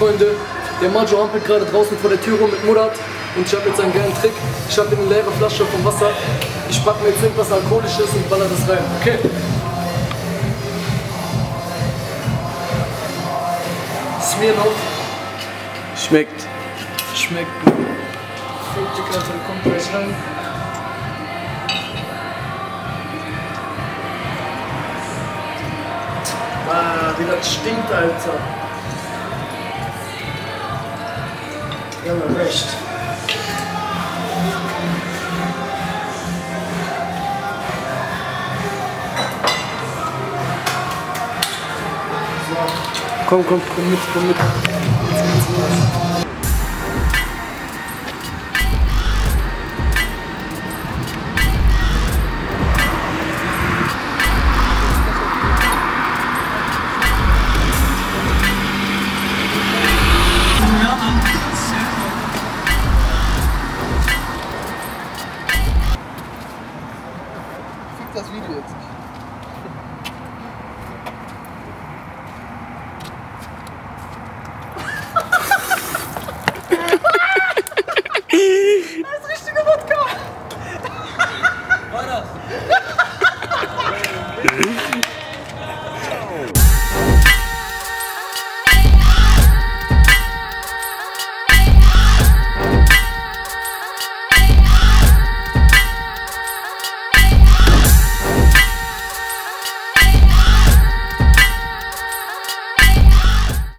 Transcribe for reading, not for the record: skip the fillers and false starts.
Freunde. Der Majo hampelt gerade draußen vor der Tür rum mit Murat. Und ich habe jetzt einen geilen Trick. Ich habe eine leere Flasche vom Wasser. Ich packe mir jetzt irgendwas Alkoholisches und baller das rein. Okay? Smirnoff. Schmeckt. Schmeckt gut. Dicker, Alter, kommt gleich rein. Ah, wie das stinkt, Alter. Ja, man recht. So. Komm mit, komm mit. Das Video jetzt.